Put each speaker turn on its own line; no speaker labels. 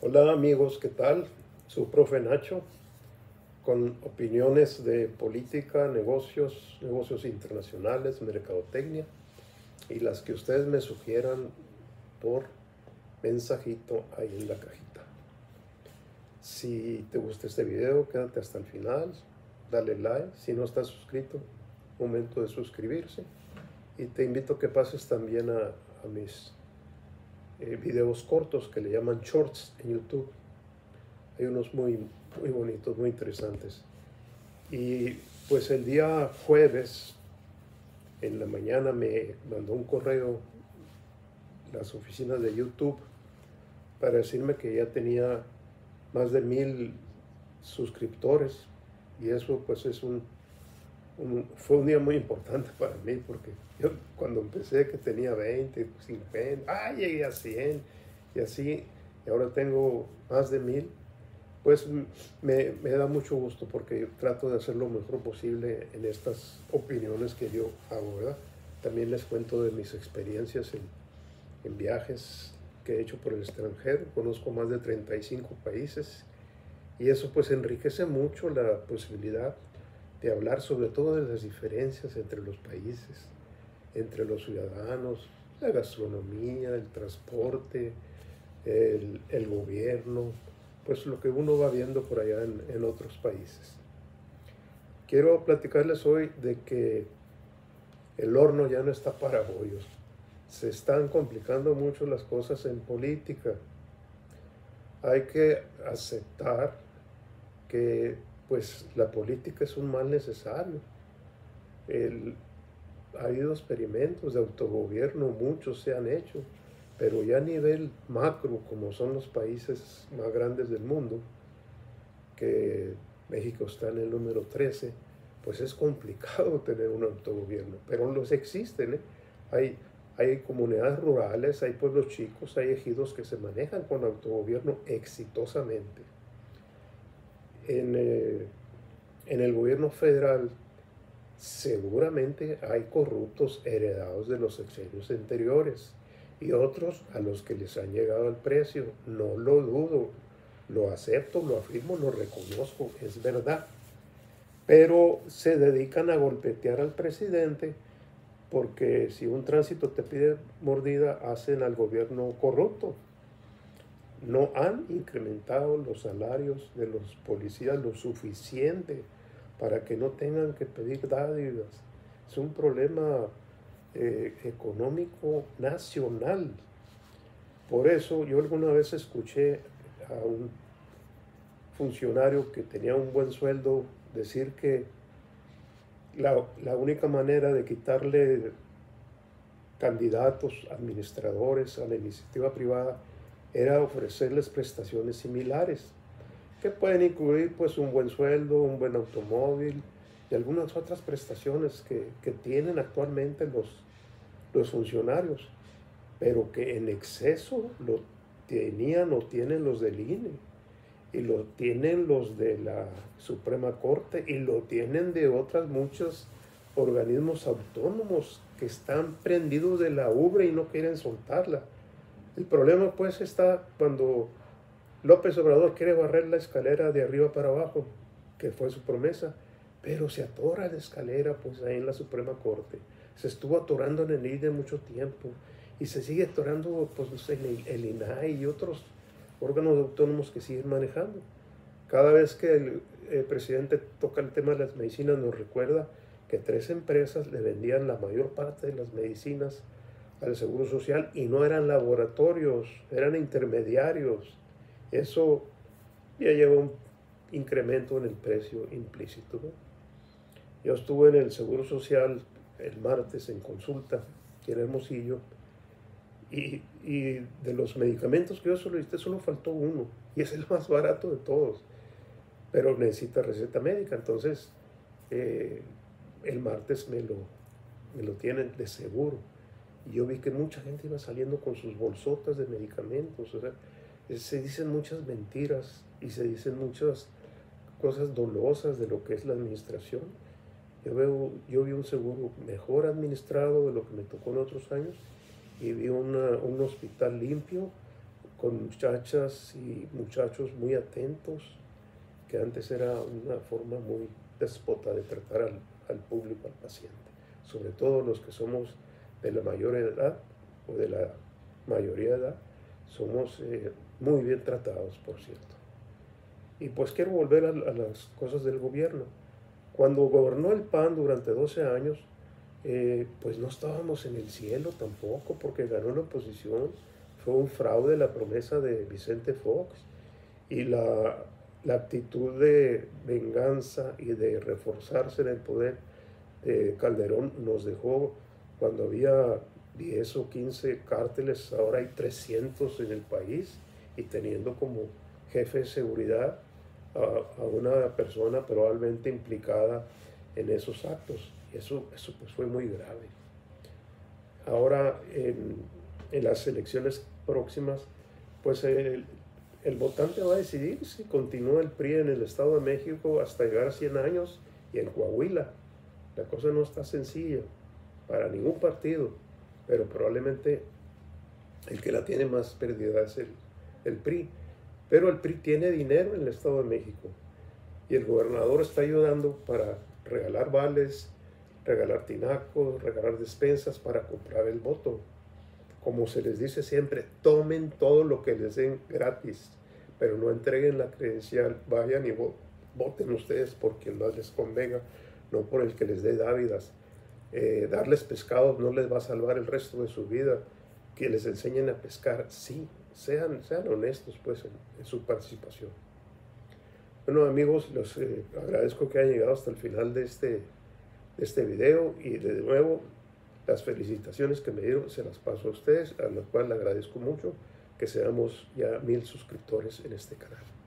Hola amigos, ¿qué tal? Su profe Nacho, con opiniones de política, negocios internacionales, mercadotecnia y las que ustedes me sugieran por mensajito ahí en la cajita. Si te gusta este video, quédate hasta el final, dale like. Si no estás suscrito, momento de suscribirse. Y te invito a que pases también a mis videos cortos que le llaman shorts en YouTube. Hay unos muy bonitos, muy interesantes. Y pues el día jueves, en la mañana, me mandó un correo las oficinas de YouTube para decirme que ya tenía más de 1000 suscriptores. Y eso pues fue un día muy importante para mí, porque yo cuando empecé que tenía 20, 50, llegué a 100 y así, y ahora tengo más de 1000. Pues me da mucho gusto porque yo trato de hacer lo mejor posible en estas opiniones que yo hago, ¿verdad? También les cuento de mis experiencias en viajes que he hecho por el extranjero. Conozco más de 35 países y eso pues enriquece mucho la posibilidad de hablar sobre todo de las diferencias entre los países, entre los ciudadanos, la gastronomía, el transporte, el gobierno, pues lo que uno va viendo por allá en otros países. Quiero platicarles hoy de que el horno ya no está para bollos. Se están complicando mucho las cosas en política. Hay que aceptar que pues la política es un mal necesario. Ha habido experimentos de autogobierno, muchos se han hecho, pero ya a nivel macro, como son los países más grandes del mundo, que México está en el número 13, pues es complicado tener un autogobierno, pero los existen, ¿eh? Hay comunidades rurales, hay pueblos chicos, hay ejidos que se manejan con autogobierno exitosamente. En el gobierno federal seguramente hay corruptos heredados de los sexenios anteriores y otros a los que les han llegado al precio. No lo dudo, lo acepto, lo afirmo, lo reconozco, es verdad. Pero se dedican a golpetear al presidente porque si un tránsito te pide mordida, hacen al gobierno corrupto. No han incrementado los salarios de los policías lo suficiente para que no tengan que pedir dádivas. Es un problema económico nacional. Por eso yo alguna vez escuché a un funcionario que tenía un buen sueldo decir que la única manera de quitarle candidatos, administradores a la iniciativa privada era ofrecerles prestaciones similares, que pueden incluir pues un buen sueldo, un buen automóvil y algunas otras prestaciones que tienen actualmente los funcionarios, pero que en exceso lo tenían o tienen los del INE, y lo tienen los de la Suprema Corte, y lo tienen de otras muchos organismos autónomos que están prendidos de la ubre y no quieren soltarla. El problema pues está cuando López Obrador quiere barrer la escalera de arriba para abajo, que fue su promesa, pero se atora la escalera pues ahí en la Suprema Corte. Se estuvo atorando en el INE mucho tiempo y se sigue atorando pues en el INAI y otros órganos autónomos que siguen manejando. Cada vez que el presidente toca el tema de las medicinas nos recuerda que 3 empresas le vendían la mayor parte de las medicinas al Seguro Social y no eran laboratorios, eran intermediarios. Eso ya lleva un incremento en el precio implícito, ¿no? Yo estuve en el Seguro Social el martes en consulta aquí en Hermosillo y de los medicamentos que yo solicité solo faltó uno y es el más barato de todos, pero necesita receta médica. Entonces el martes me lo tienen de seguro y yo vi que mucha gente iba saliendo con sus bolsotas de medicamentos. O sea, se dicen muchas mentiras y se dicen muchas cosas dolosas de lo que es la administración. Yo vi un seguro mejor administrado de lo que me tocó en otros años y vi un hospital limpio, con muchachas y muchachos muy atentos, que antes era una forma muy déspota de tratar al público, al paciente, sobre todo los que somos de la mayor edad o de la mayoría de edad, somos muy bien tratados, por cierto. Y pues quiero volver a las cosas del gobierno. Cuando gobernó el PAN durante 12 años, pues no estábamos en el cielo tampoco, porque ganó la oposición. Fue un fraude la promesa de Vicente Fox, y la actitud de venganza y de reforzarse en el poder de Calderón nos dejó, cuando había 10 o 15 cárteles, ahora hay 300 en el país, y teniendo como jefe de seguridad a una persona probablemente implicada en esos actos. Y eso pues fue muy grave. Ahora en las elecciones próximas, pues el votante va a decidir si continúa el PRI en el Estado de México hasta llegar a 100 años, y en Coahuila. La cosa no está sencilla para ningún partido, pero probablemente el que la tiene más perdida es el PRI. Pero el PRI tiene dinero en el Estado de México, y el gobernador está ayudando para regalar vales, regalar tinacos, regalar despensas para comprar el voto. Como se les dice siempre, tomen todo lo que les den gratis, pero no entreguen la credencial. Vayan y voten ustedes porque no les convenga, no por el que les dé dávidas. Darles pescado no les va a salvar el resto de su vida. Que les enseñen a pescar, sí, sean honestos pues en su participación. Bueno, amigos, los agradezco que hayan llegado hasta el final de este video, y de nuevo las felicitaciones que me dieron se las paso a ustedes, a lo cual le agradezco mucho, que seamos ya 1000 suscriptores en este canal.